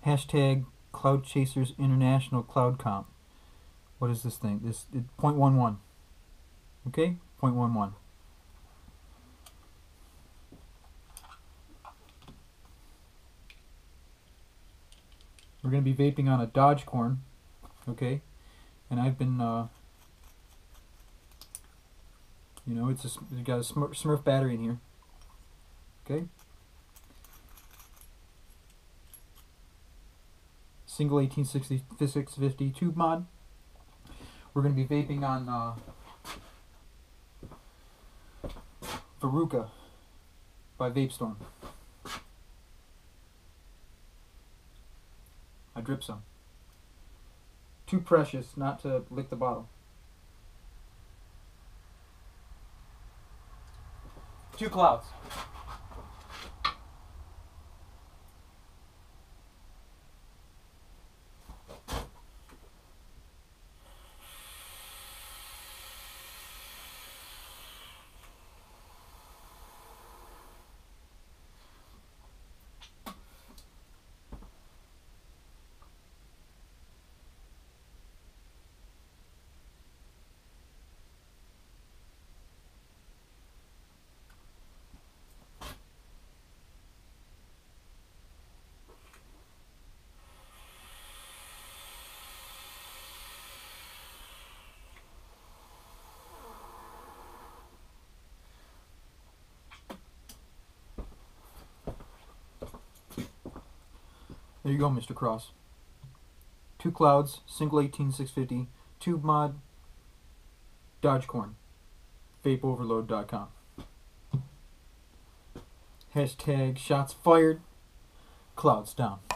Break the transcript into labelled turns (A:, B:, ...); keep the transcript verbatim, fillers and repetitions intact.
A: Hashtag Cloud Chasers International Cloud Comp. What is this thing? This it, point one one. Okay, point one one. We're going to be vaping on a Dogecoin, okay? And I've been, uh, you know, it's a, it's got a Smurf, Smurf battery in here, okay? Single eighteen sixty-six fifty tube mod. We're going to be vaping on uh, Veruca by VapeStorm. I drip some. Too precious not to lick the bottle. Two clouds. There you go, Mister Cross. Two clouds, single eighteen six fifty, tube mod, Dogecoin, vape overload dot com. Hashtag shots fired, clouds down.